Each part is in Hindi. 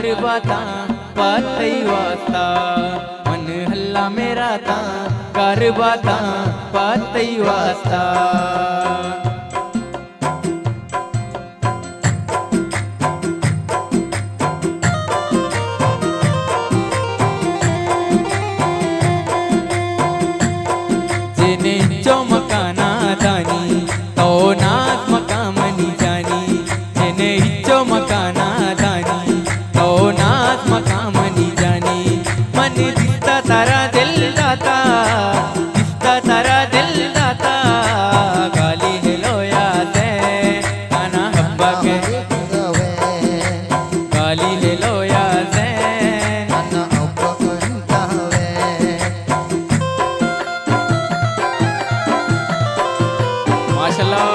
बाता पातई वास्ता मन हल्ला मेरा ता कर बाता पातई वास्ता जिने चमकाना दानी तो नाथ मकामनी जानी जिने चमकाना दानी तो नाथ मकामनी जानी मन दिसता तारा दिल दाता दिसता तारा दिल दाता गाली हेलोया से काना हब्बा के गाली हेलोया से काना हब्बा कंता वे माशाल्लाह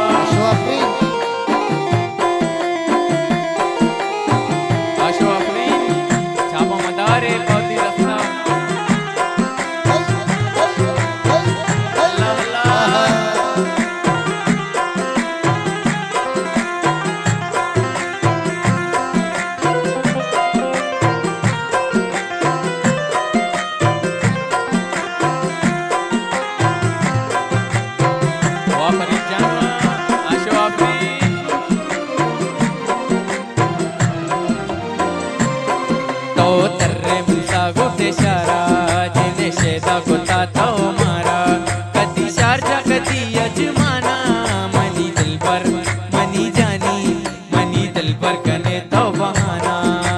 तो तर्रे मुसा गोटे शारा जिने शेदा गोता तो मारा कदी शारजा कदी अजमाना मनी दिल पर मनी जानी मनी दिल पर कने तो बहाना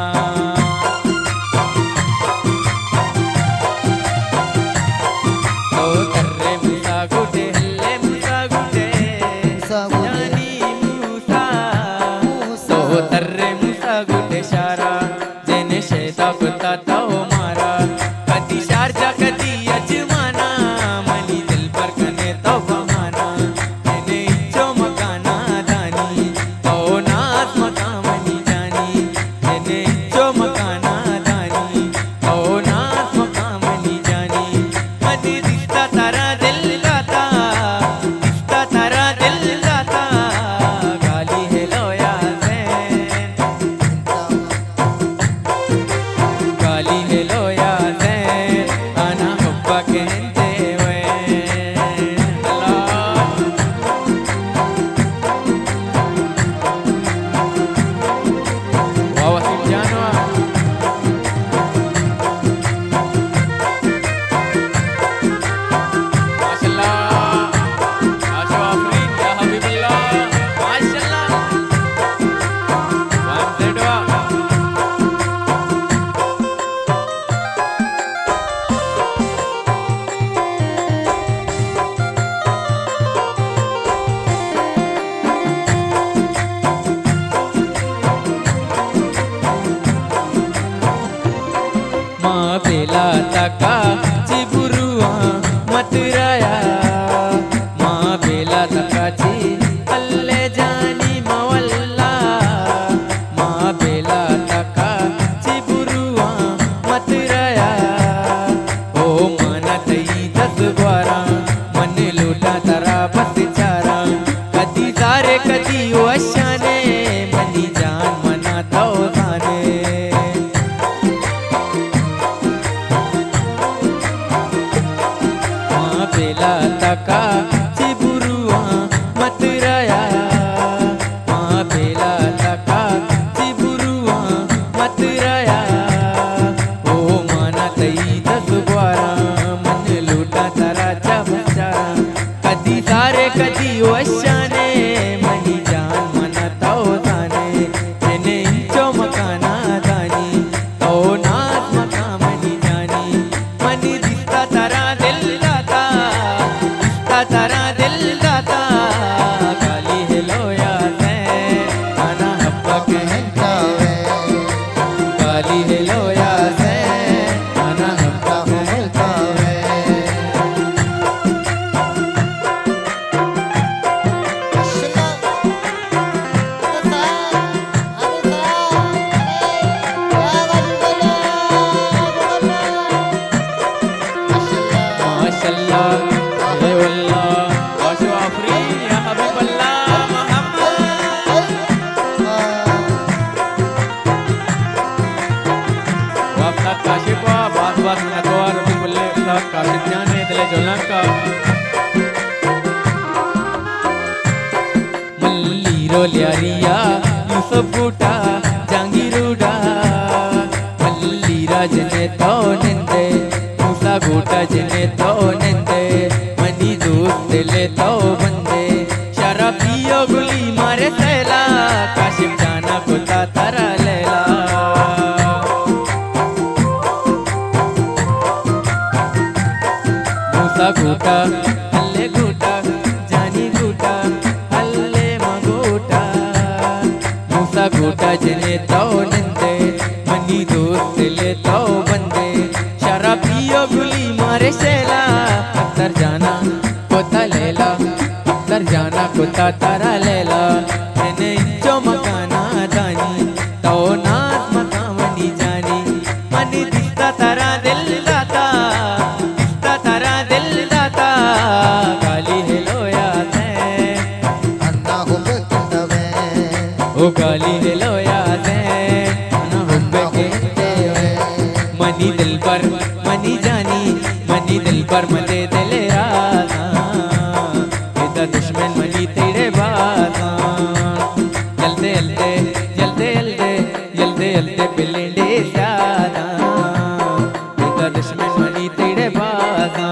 तो तर्रे मुसा गोटे हल्ले मुसा गोटे जानी मूसा तो तर्रे मुसा गोटे शारा शेदा कुत्ता तो मारा कदी शारजा कदी अजमाना मनी दिल पर कने तो बहाना मैंने इच्छो मकाना दानी तो नाथ मकामनी जानी मैंने इच्छो मकाना दानी तो नाथ मकामनी जानी मनी रिश्ता तारा दिल दाता रिश्ता तारा दिल दाता गाली हेलोया से गाली बात में नतवार बिल्कुल साहब का जाने दिले जोला का मल्ली रो लिया यूसुफ बूटा जांगीरूडा मल्ली राजने तो निंदे मूसा बूटा जने तो निंदे मनी दोस्त ले तो बंदे शराब पियो गुली मारे सैला काशिम जाना को तारा लेला मूसा घूटा हल्ले घूटा जानी घूटा हल्ले मगूटा मूसा घूटा जने तो निंदे मनी दोस्त ले तो बंदे शराब पियो गुली मारे सैला अख्तर जाना कोता लेला अख्तर जाना कोता तारा लेला मैंने इंचो मकाना दानी तो नाथ मकामनी जानी मनी दिस्ता तारा दिल दाता दिस्ता तारा दिल दाता गाली हेलो याद है अन्ना हुब्बे किंदवे ओ गाली हेलो याद है अन्ना हुब्बे किंदवे मनी दिल पर मनी जानी मनी दिल पर मदे दिले राना इधर दुश्मन मनी तेरे बाता जल्दे जल्दे जल्दे जल्दे जल्दे जल्दे बिलेंडे साना इधर दुश्मन मनी तेरे बाता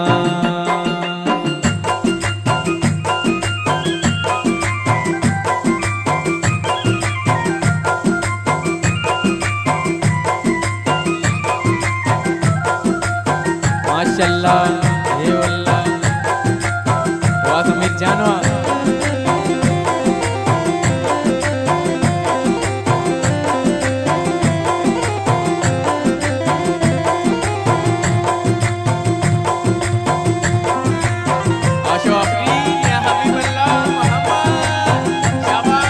माशाल्लाह हे वल्लाह वाह सुमित जानो आशो अफरीन या हबीबुल्लाह मोहम्मद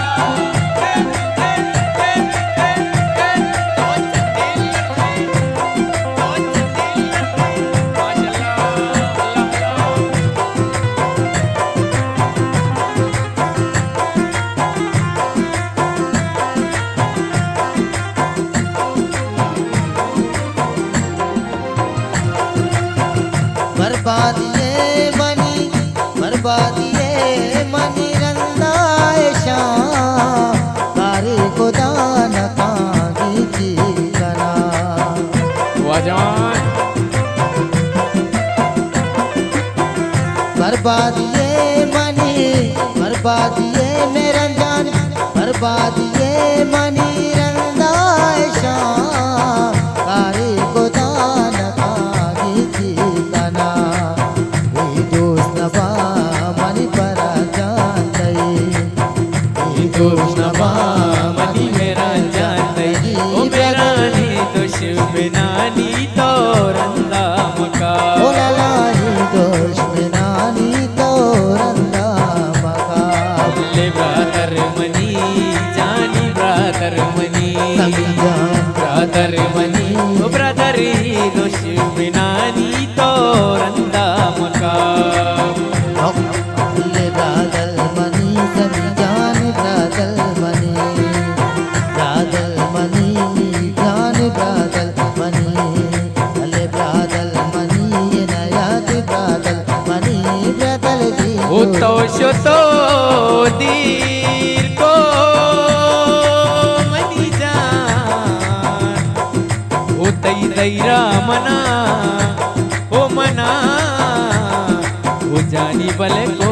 बर्बादिए मनी रंदाए शाम कारी खुदा न कांगी जी करा वाजवान बर्बादिए मनी बर्बादिए मेरा जान बर्बादिए मनी रंदाए शाम कारी खुदा न कांगी जी करा दोस्तवा मनी मेरा जान ओ मेरा नी दुश्मनानी तो रंदा मका ओ लालाई दुश्मनानी तो रंदा मका ले ब्रादर मनी जानी ब्रादर मनी ब्रादर मनी ओ ब्रादर दुश्मनानी तो रंदा मका ले ब्रादर मनी सभी जान ब्रादर मनी जान ब्रादर मनी अले ब्रादर मनी ये नया ब्रादर मनी ब्रादर जी ओ तो शतो दीर को मनी जान ओ तई दैरा मना ओ मना ओ जानी बले को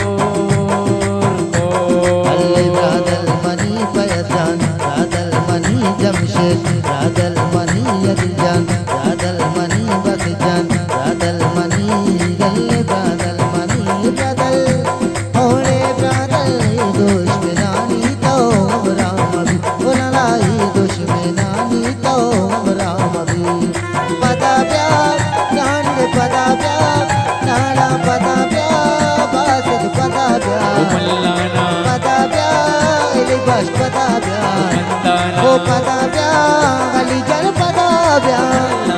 ब्रादर मनी पयजान ब्रादर मनी जमशेद ब्रादर मनी यदजान ब्रादर मनी बखजान ब्रादर मनी गले ब्रादर मनी ब्रादर होले ब्रादर दुश्मनानी तो राम भी बोलाई दुश्मनानी तो राम भी पता प्यार जान के पता प्यार नारा पता प्यार बात पता प्यार पता प्यार बस पता प्यार वो पता प्यार गली जल पता प्यार